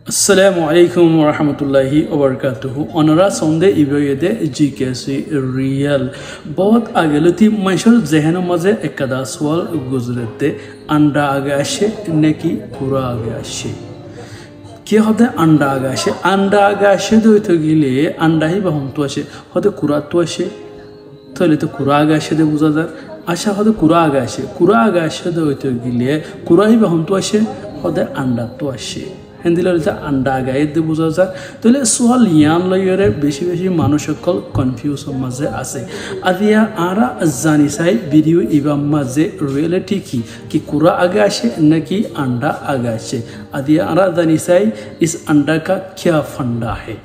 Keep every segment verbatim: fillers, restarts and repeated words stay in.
Assalamu alaikum wa rahmatullahi wa barakatuhu. Onara sonde iboyede G K C REAL. बहुत आगे लती मंशल जहन मजे एकदा सवाल गुजरते अंडा आगे आशे नेकी कुरा आगे आशे क्या होते अंडा आगे आशे अंडा आगे आशे दो तो गिले अंडा ही बहुम तो आशे होते कुरा तो आशे तो ले तो कुरा आगे आशे दे बुझादार आशा होते कुरा आगे आशे कुरा आगे आशे दो तो गिले कुरा ही बहुम तो आशे होते अंडा तो आशे हिंदीला अंडा आगे दे बुझादार तो ले सवाल यान लयरे बेशी बेशी मानुषकल कंफ्यूज मजे आसे अदिया आरा जानी साई वीडियो इवा मजे रियलिटी की कि कुरा आगे आशे न कि अंडा आगे आशे अदिया आरा जानी साई इस अंडा का क्या फंडा है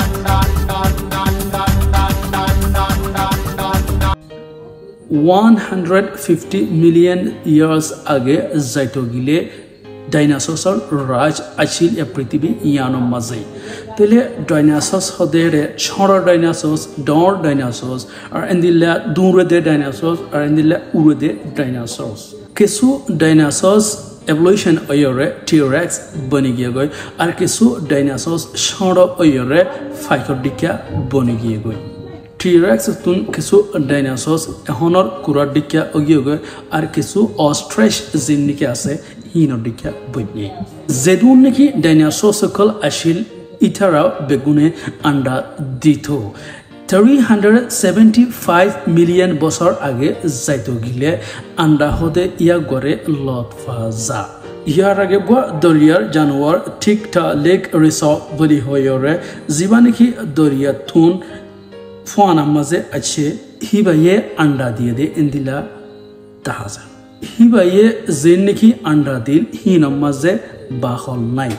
one hundred fifty million years आगे जाइतो गिले डायनासोर राज आचिल या पृथ्वी यानो मजे तेले डायनासोर्स होदेरे छोरो डायनासोर्स डॉर डायनासोर्स और इंदिला दूर दे डायनासोर्स और इंदिला उर दे डायनासोर्स केसु डायनासोर्स एवोल्यूशन ओयोरे टी-रेक्स बनी गया गई और केसु डायनासोर्स छोरो ओयोरे फाइकोडिका बनी गया गई टी-रेक्स तुन केसु डायनासोर्स एहनर कुराडिका ओगियो गई और केसु ऑस्ट्रेच जिन्निके आसे हिनोडिका बनी जेदुन नेकी डायनासोर्स कल आशिल इथारा बेगुने अंडा दिथो three hundred seventy-five million बसर आगे जाइतो गिले अंडा होदे या गरे लॉट फाजा यार आगे गवा दरियार जानवर ठीक ता लेक रिसॉर्ट बली होयोरे जीवन की दरिया थून फाना मजे अच्छे ही ये अंडा दिए दे इंदिला तहाजा हिबा ये जिन की अंडा दिल ही नमजे बाखल नाई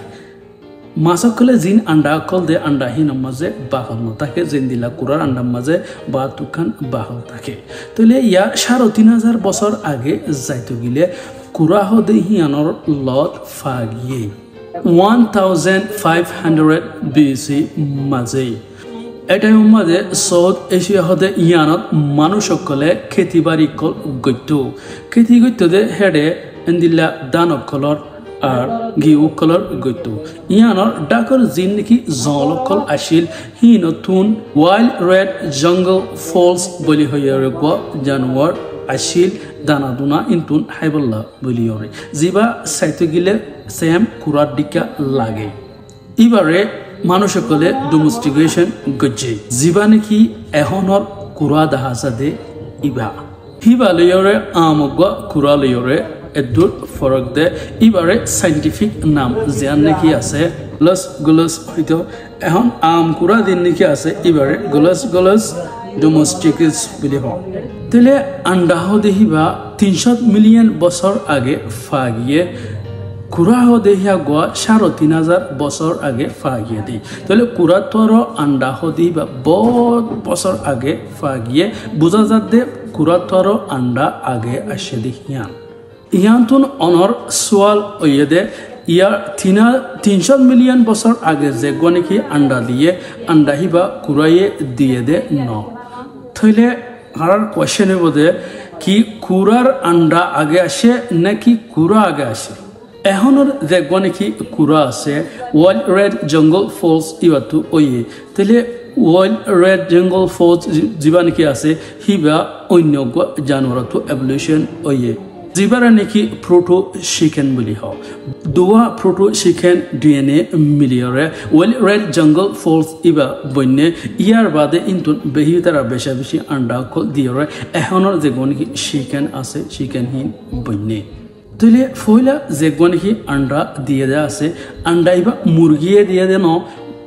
मासकले जिन अंडा कल दे अंडा ही नमजे बाखल न ताके जिन दिला कुरार अंडा मजे बातुखान बाखल ताके तो ले या साढ़े तीन हजार बसर आगे जाइतो गिले कुरा हो दे ही अनर लॉट फागिए one thousand five hundred B C मजे एटाइम मजे साउथ एशिया होदे यानत मानुषकले खेती बाड़ी कल गइतो खेती गइतो दे हेडे इंदिला दानो कलर और गिउ कलर गइतो यानर डाकर जिन की जल कल आशिल ही नतुन वाइल्ड रेड जंगल फॉल्स बलि होयरे गो जानवर आशिल दाना दुना इंतुन हाइबल्ला बलि होरे जिबा साइतो गिले सेम कुराडिका लागे इबारे मानुषकले डोमेस्टिकेशन गजे जीवाने की एहनर कुरा दहासा दे इबा हिबा लेयोरे आमगवा कुरा लेयोरे एदुर फरक दे इबारे साइंटिफिक नाम जानने की आसे प्लस गलस होइतो एहन आम कुरा दिनने की आसे इबारे गलस गलस डोमेस्टिकेस बिले हो तेले अंडा हो दे हिबा तीन सौ मिलियन बसर आगे फागिए कुरा हो दे या गवा साढ़े तीन हजार बसर आगे फागिए दे तो कुरा तोरो अंडा हो दे बहुत बसर आगे फागिए बुझा जात दे कुरा तोरो अंडा आगे आशे दे यान यान तुन अनर सवाल ओये दे यार तीन तीन सौ मिलियन बसर आगे जे गने की अंडा दिए अंडा ही बा कुराये दिए दे न थैले हर क्वेश्चन बोदे कि कुरार अंडा आगे आशे न कि कुरा आगे आशे एहनर देखने की कुरा से वाइल्ड रेड जंगल फॉल्स इवातु ओये तेले वाइल्ड रेड जंगल फॉल्स जीवन की आसे हिबा अन्य जानवर तो एवोल्यूशन ओये जीवारा नेकी प्रोटो चिकेन बुली हो दुआ प्रोटो चिकेन डीएनए मिलियरे वाइल्ड रेड जंगल फॉल्स इबा बन्ने यार बादे इंतुन बेहितरा बेशा बेशी अंडा को दियरे एहनर देखने की चिकेन आसे चिकेन ही बन्ने तले फोइला जेगवन की अंडा दिए दे आसे अंडा इबा मुर्गिए दिए दे नो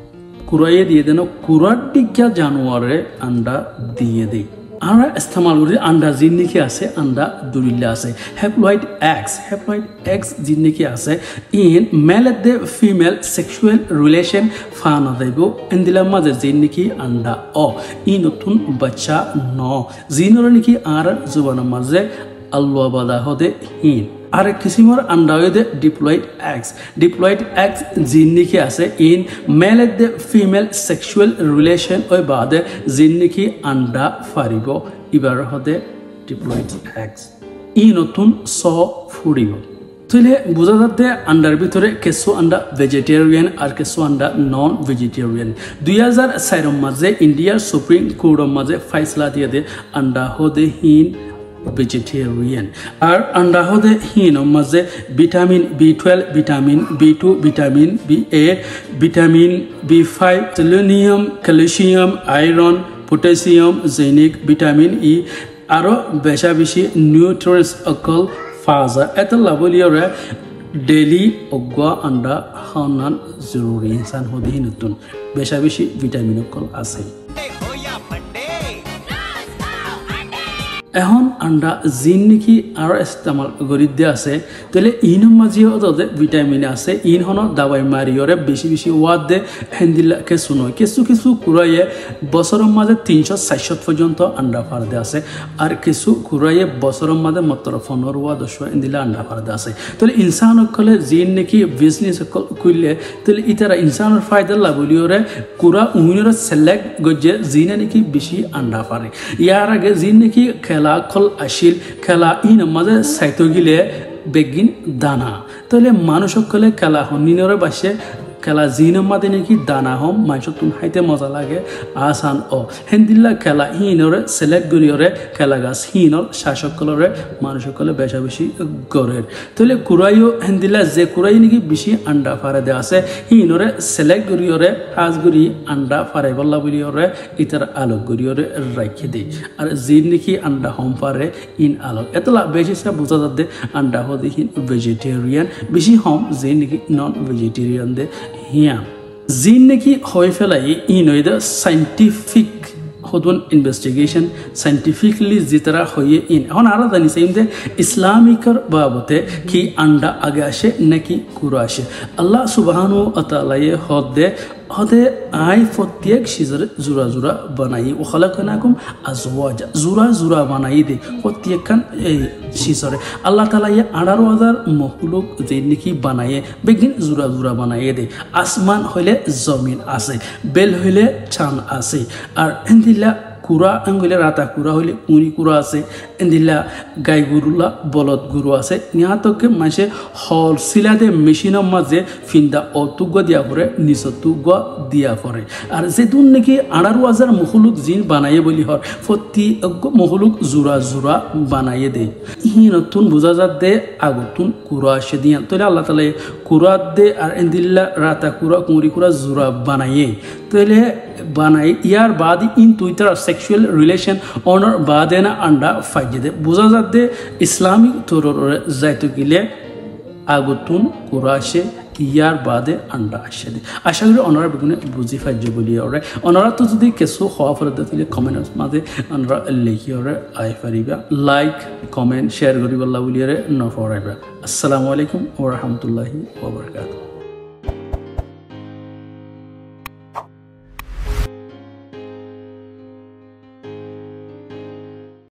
कुराये दिए दे नो कुराडिका जानवरे अंडा दिए दे आरा इस्तेमाल करे अंडा जिन्ने की आसे अंडा दुरिला आसे हैप्लॉइड एग्स हैप्लॉइड एग्स जिन्ने की आसे इन मेल दे फीमेल सेक्सुअल रिलेशन फाना देबो इंदिला मजे जिन्ने की अंडा ओ इन तुन बच्चा नो जिनरन की आरा जुबान मजे अल्लाह बादा होदे हिन आरे किसी मोर अंडा दे डिप्लॉइड एग्स डिप्लॉइड एग्स जिन्नी की आसे इन मेल दे फीमेल सेक्सुअल रिलेशन ओय बादे जिन्नी की अंडा फारिबो इबार होदे डिप्लॉइड एग्स इ नतुन सो फुरिबो তাহলে বোঝা যাচ্ছে আন্ডার ভিতরে কিছু আন্ডা ভেজিটেরিয়ান আর কিছু আন্ডা নন ভেজিটেরিয়ান দুই হাজার চারের মাঝে ইন্ডিয়ার সুপ্রিম কোর্টের মাঝে ফাইসলা দিয়ে দে আন্ডা হদে হিন vegetarian আর আন্ডা হদে হিন মাঝে vitamin B twelve vitamin B two vitamin B A vitamin B five selenium calcium iron potassium zinc vitamin E আরো বেশা বেশি নিউট্রিয়েন্টস অকল ফাজা এত লাভলিয়রে ডেইলি অগা আন্ডা খাওয়ান জরুরি ইনসান হদে নতুন বেশা বেশি ভিটামিন অকল আছে এখন আন্ডা জিন নাকি আর ইস্তেমাল করি দিয়ে আছে তাহলে ইন মাঝিও তাদের ভিটামিন আছে ইন হন দাবাই মারিওরে বেশি বেশি ওয়াদ দে হেন্দিলা কেঁচু নয় কিছু কিছু কুড়াইয়ে বছরের মাঝে তিনশো চারশো পর্যন্ত আন্ডা ফারদে আছে আর কিছু কুড়াইয়ে বছরের মাঝে মাত্র পনেরো ওয়া দশ হেন্দিলা আন্ডা ফারদে আছে তাহলে ইনসান সকলে জিন নাকি বিজনেস করলে তাহলে ইতারা ইনসানের ফায়দা লাভলিওরে কুড়া উইনরে সিলেক্ট গজে জিনে নাকি বেশি আন্ডা ফারে ইয়ার আগে জিন নাকি খেলা খল আসিল খেলা ইন মাঝে সাইতো গিলে বেগিন দানা তাহলে মানুষ সকলে খেলা হনিনরে বাসে খেলা জিনের মাঝে নাকি দানা হম মানুষ তুম হাইতে মজা লাগে আসান ও হেন্দিল্লা খেলা হিনরে সিলেক্ট করিয়রে খেলা গাছ হিনর শাসকলরে মানুষ সকলে বেশা বেশি গড়ের তাহলে কুড়াইও হেন্দিল্লা যে কুড়াই নাকি বেশি আন্ডা ফারে দে আছে হিনরে সিলেক্ট করিয়রে হাজ করি আন্ডা ফারে বল্লা বলিয়রে ইতার আলোক করিয়রে রাখি দেয় আর জিন নাকি আন্ডা হম পারে ইন আলোক এতলা বেশি সব বোঝা যাতে আন্ডা হতে হিন ভেজিটেরিয়ান বেশি হম জিন নাকি নন ভেজিটেরিয়ান দে হিয়া জিন নাকি হয়ে ফেলাই ইন ওই দ্য সাইন্টিফিক হদন ইনভেস্টিগেশন সাইন্টিফিকলি জিতরা হয়ে ইন এখন আরো জানিছে যে ইসলামিকর বাবতে কি আন্ডা আগে আসে নাকি কুরো আসে আল্লাহ সুবহানাহু ওয়া তাআলা হদ দে হদে আই প্রত্যেক সিজরে জুরা জুরা বানাই ও খালাকনাকুম আজওয়াজা জুরা জুরা বানাই দে প্রত্যেক খান এই সিজরে আল্লাহ তাআলা ইয়া আঠারো হাজার মখলুক যে নাকি বানায়ে বেগিন জুরা জুরা বানাই দে আসমান হইলে জমিন আছে বেল হইলে চাঁদ আছে আর এন্দিলা কুড়া আঙ্গুলে রাতা কুড়া হইলে উনি কুড়া আছে এন্দিলা গাই গরুলা বলদ গরু আছে নিহাতকে মাসে হল সিলাদে মেশিনের মাঝে ফিন্দা অতুগ দিয়া করে নিচতুগ দিয়া করে আর যেদুন নাকি আঠারো হাজার মখলুক জিন বানাইয়ে বলি হর প্রতি মখলুক জোড়া জোড়া বানাইয়ে দে ই নতুন বোঝা যাত দে আগতুন কুড়া আসে দিয়া তাহলে আল্লাহ তালা কুড়া দে আর এন্দিল্লা রাতা কুড়া কুঁড়ি কুড়া জোড়া বানাইয়ে তাহলে বানাই ইয়ার বাদ ইন তুইতার সেক্সুয়াল রিলেশন অনার বাদে না আন্ডা ফাইজে দে বোঝা যাতে ইসলামিক তোর যাইতে গেলে আগতুন কুড়া আসে ইয়ার বাদে আন্ডা আসে দে আশা করি অনারা বেগুনে বুঝি ফাইজে বলি ওরে অনারা তো যদি কিছু হওয়া ফলে দিলে কমেন্ট মাঝে অনারা লিখি ওরে আই পারিবা লাইক কমেন্ট শেয়ার করি বল্লা বলিয়ারে নফরাইবা আসসালামু আলাইকুম ওয়া রাহমাতুল্লাহি ওয়া বারাকাতুহু।